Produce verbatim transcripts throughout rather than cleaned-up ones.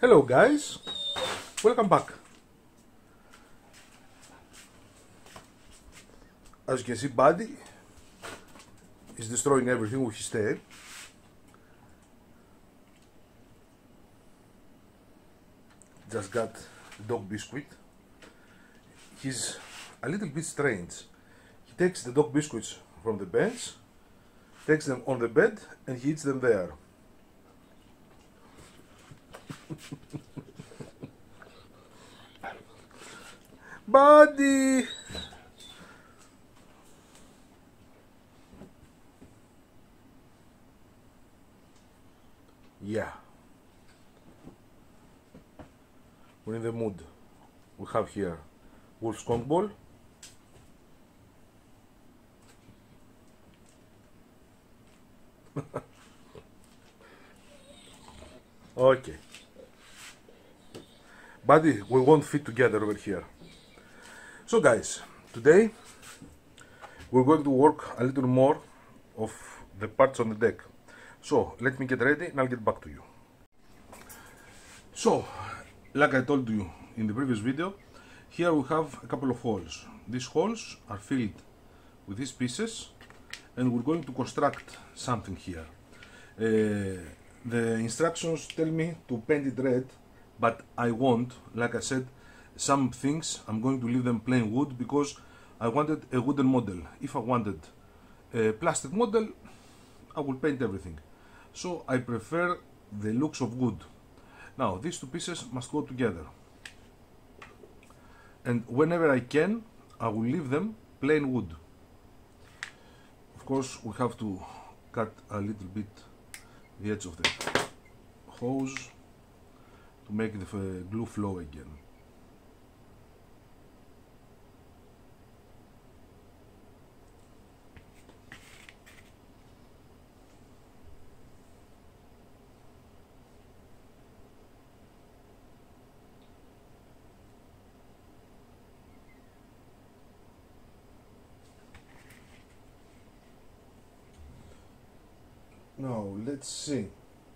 Hello guys, welcome back. As you can see, Buddy is destroying everything with his tail. Just got dog biscuit. He's a little bit strange. He takes the dog biscuits from the bench, takes them on the bed, and he eats them there. Buddy! Yeah. We're in the mood. We have here wolf skunk ball. Okay. Buddy, we won't fit together over here. So guys, today we're going to work a little more of the parts on the deck. So let me get ready and I'll get back to you. So, like I told you in the previous video, here we have a couple of holes. These holes are filled with these pieces and we're going to construct something here. Uh, the instructions tell me to paint it red, but I won't. Like I said, some things I'm going to leave them plain wood because I wanted a wooden model. If I wanted a plastic model, I will paint everything. So I prefer the looks of wood. Now these two pieces must go together, and whenever I can I will leave them plain wood. Of course we have to cut a little bit the edge of the hose to make the glue flow again. Now let's see.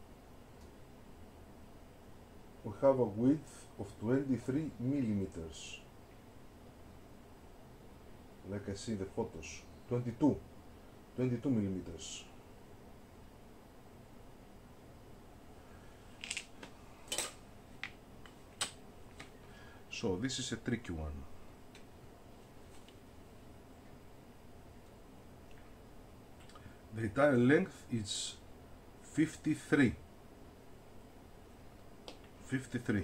We have a width of twenty-three millimeters. Like I see the photos, twenty-two, twenty-two millimeters. So this is a tricky one. The entire length is fifty-three. fifty-three.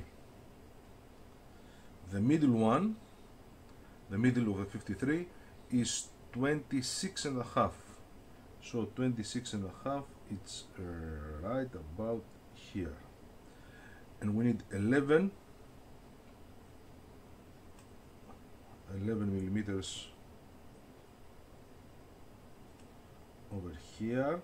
The middle one, the middle of the fifty-three is twenty-six and a half. So twenty-six and a half, it's uh, right about here. And we need eleven, eleven millimeters over here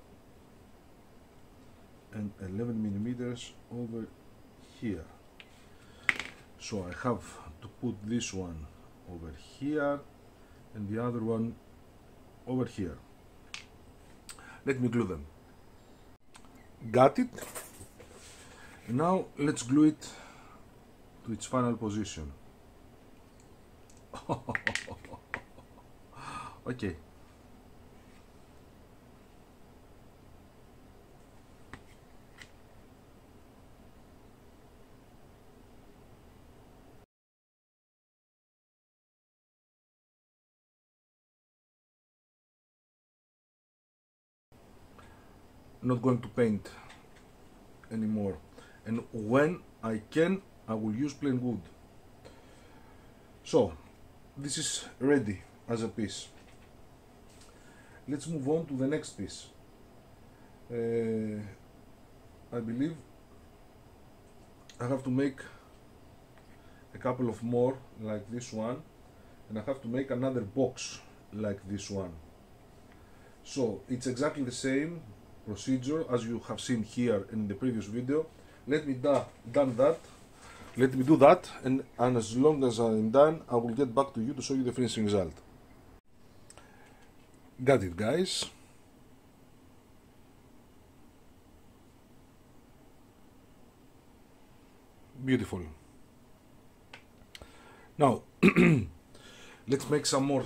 and eleven millimeters over here. So I have to put this one over here and the other one over here. Let me glue them. Got it? And now let's glue it to its final position. Okay. Not going to paint anymore, and when I can I will use plain wood. So this is ready as a piece. Let's move on to the next piece. uh, I believe I have to make a couple of more like this one, and I have to make another box like this one. So it's exactly the same procedure as you have seen here in the previous video. Let me da done that. Let me do that, and, and as long as I'm done, I will get back to you to show you the finishing result. Got it, guys. Beautiful. Now let's make some more.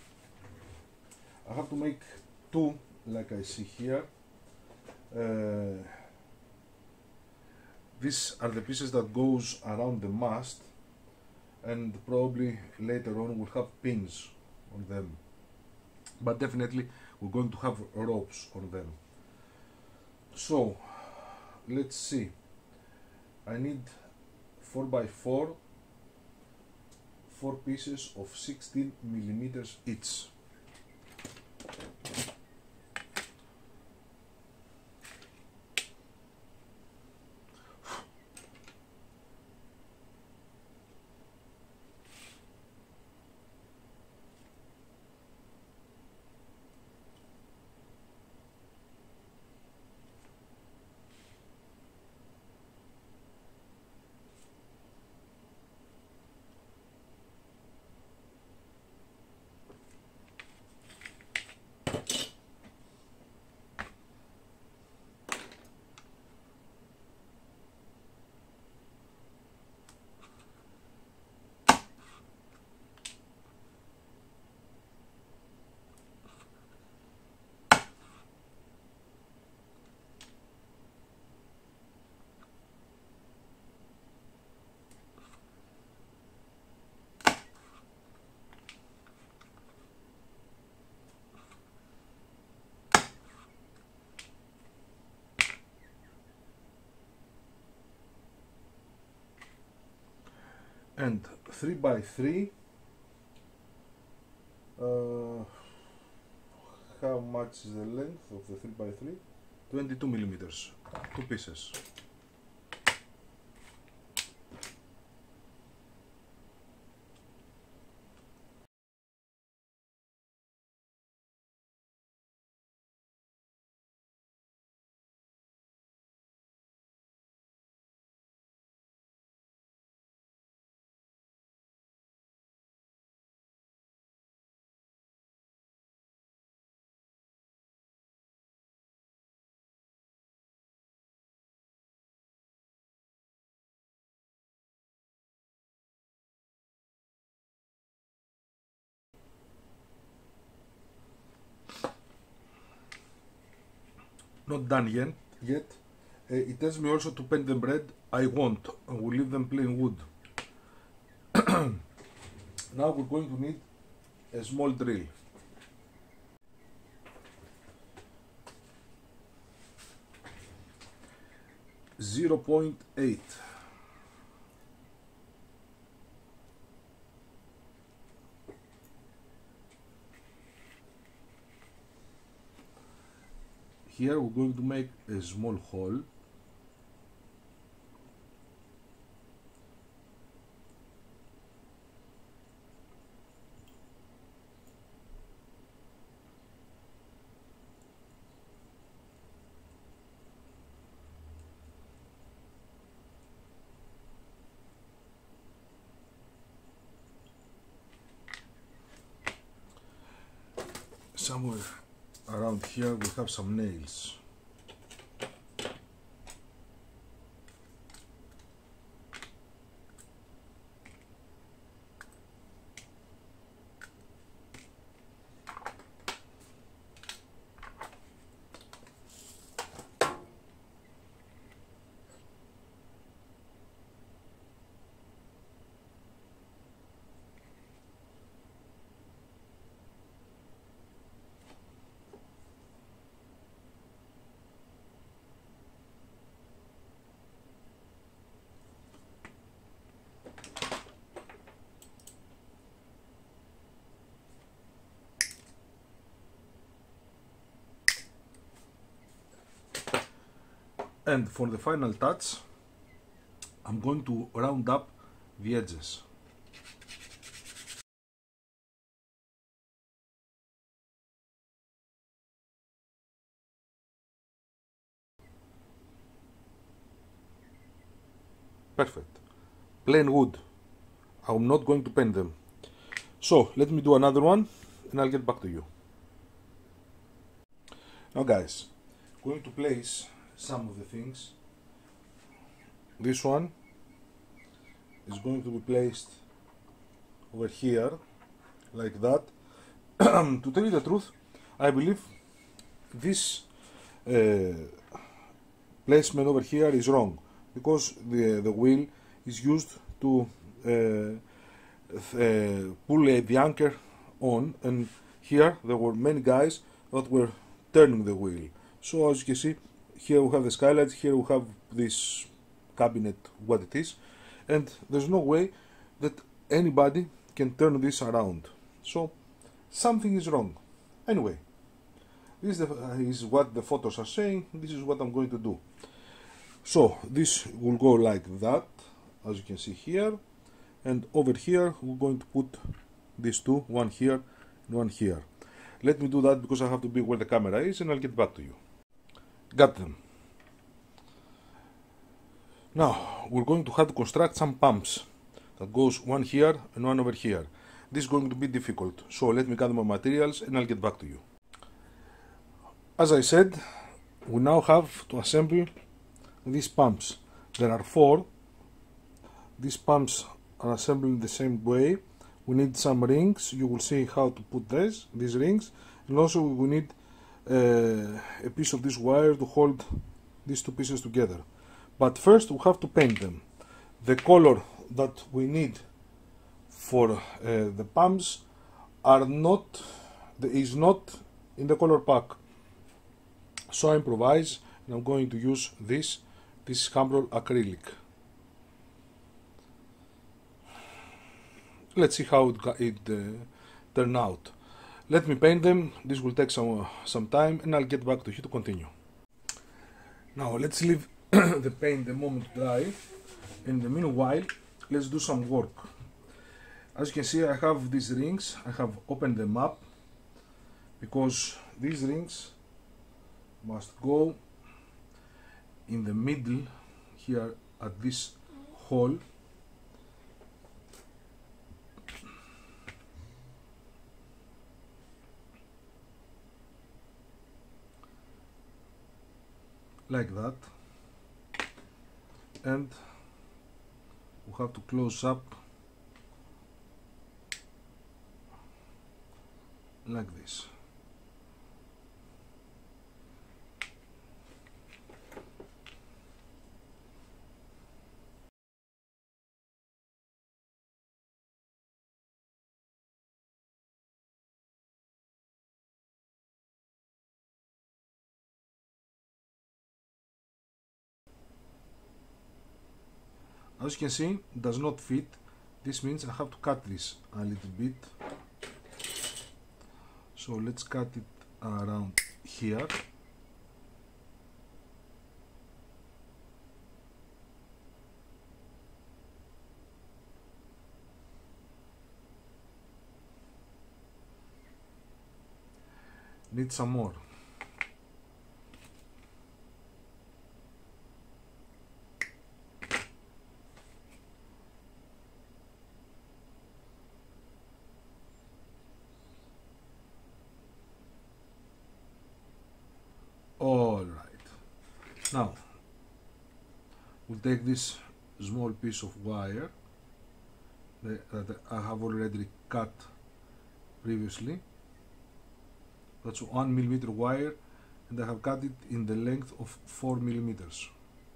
I have to make two, like I see here. Uh, these are the pieces that goes around the mast, and probably later on we'll have pins on them, but definitely we're going to have ropes on them. So let's see, I need four by four, four pieces of sixteen millimeters each. And three by three, uh, how much is the length of the three by three? twenty-two millimeters, two pieces. Not done yet. Yet, uh, it tells me also to paint the bread. I won't. I will leave them plain wood. Now we're going to need a small drill. zero point eight. Here we're going to make a small hole. Somewhere around here we have some nails. And for the final touch, I'm going to round up the edges. Perfect. Plain wood. I'm not going to paint them. So let me do another one and I'll get back to you. Now guys, I'm going to place some of the things. This one is going to be placed over here, like that. To tell you the truth, I believe this uh, placement over here is wrong, because the, the wheel is used to uh, uh, pull uh, the anchor on, and here there were many guys that were turning the wheel. So as you can see, here we have the skylights, here we have this cabinet, what it is, and there's no way that anybody can turn this around. So something is wrong. Anyway, this is, the, uh, is what the photos are saying. This is what I'm going to do. So this will go like that, as you can see here, and over here we're going to put these two, one here and one here. Let me do that because I have to be where the camera is, and I'll get back to you. Got them. Now we're going to have to construct some pumps that goes one here and one over here. This is going to be difficult, so let me gather my materials and I'll get back to you. As I said, we now have to assemble these pumps. There are four. These pumps are assembled in the same way. We need some rings. You will see how to put this, these rings, and also we need uh, a piece of this wire to hold these two pieces together. But first we have to paint them. The color that we need for uh, the pumps are not is not in the color pack. So I improvise, and I'm going to use this. This is Humbrol acrylic. Let's see how it, it uh, turned out. Let me paint them. This will take some uh, some time, and I'll get back to you to continue. Now let's leave the paint the moment to dry. In the meanwhile, let's do some work. As you can see, I have these rings. I have opened them up because these rings must go in the middle here at this hole. Like that, and we have to close up like this. As you can see, it does not fit. This means I have to cut this a little bit. So let's cut it around here. Need some more. All right. Now we'll take this small piece of wire that I have already cut previously. That's one millimeter wire, and I have cut it in the length of four millimeters.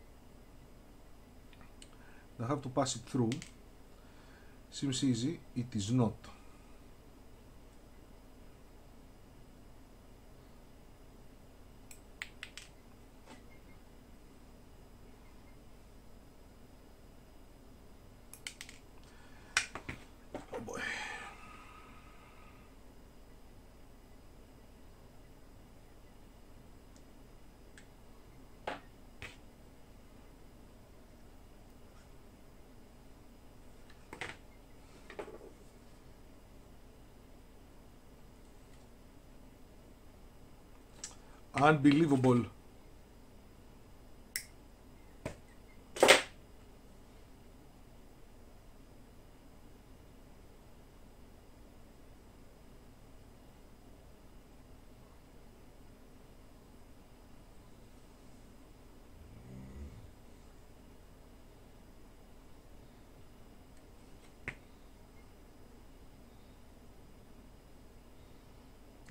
I have to pass it through. Seems easy, it is not. Oh boy. Unbelievable.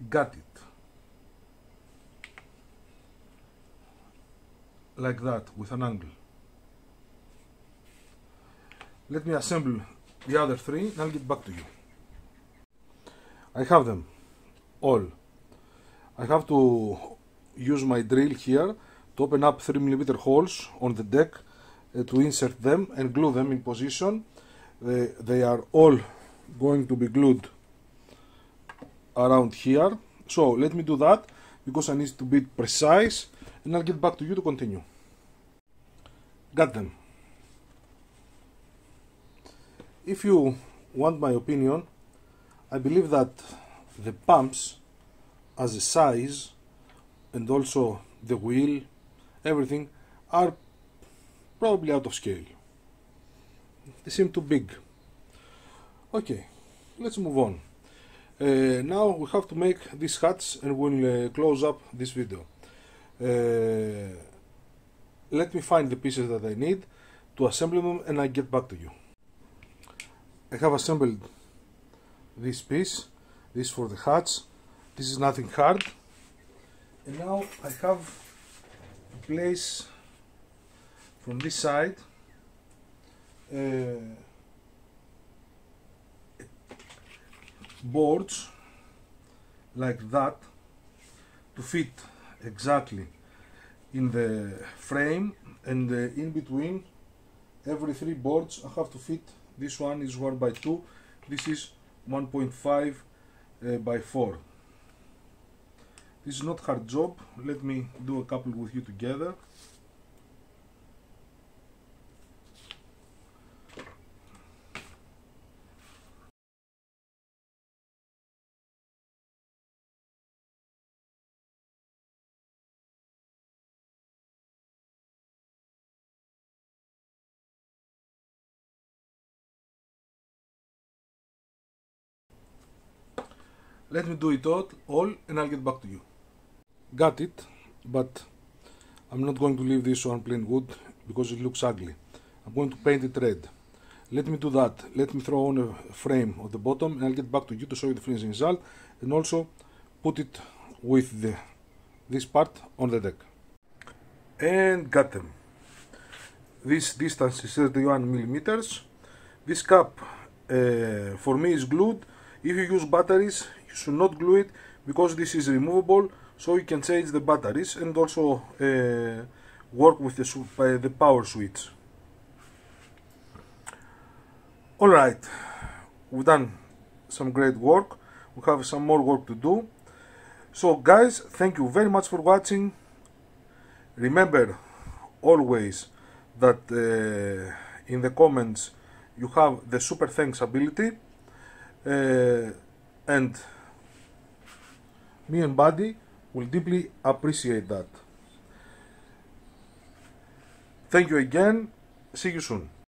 Got it. Like that, with an angle. Let me assemble the other three and I'll get back to you. I have them all. I have to use my drill here to open up three millimeter holes on the deck uh, to insert them and glue them in position. They, they are all going to be glued around here. So let me do that because I need to be precise and I'll get back to you to continue. Got them. If you want my opinion, I believe that the pumps as a size and also the wheel, everything are probably out of scale. They seem too big. Okay, let's move on. Uh, now we have to make these hats and we'll uh, close up this video. Uh, let me find the pieces that I need to assemble them and I get back to you. I have assembled this piece, this for the hats. This is nothing hard. And now I have to place from this side uh, boards like that to fit exactly in the frame, and uh, in between every three boards I have to fit. This one is one by two, this is one point five uh, by four. This is not hard job. Let me do a couple with you together. Let me do it all, all and I'll get back to you. Got it, but I'm not going to leave this on plain wood because it looks ugly. I'm going to paint it red. Let me do that. Let me throw on a frame at the bottom and I'll get back to you to show you the finishing result and also put it with the, this part on the deck. And got them. This distance is thirty-one millimeters. This cap uh, for me is glued. If you use batteries, you should not glue it because this is removable, so you can change the batteries and also uh, work with the, uh, the power switch. Alright, we've done some great work. We have some more work to do. So guys, thank you very much for watching. Remember always that uh, in the comments you have the super thanks ability. Uh, and me and Buddy will deeply appreciate that. Thank you again. See you soon.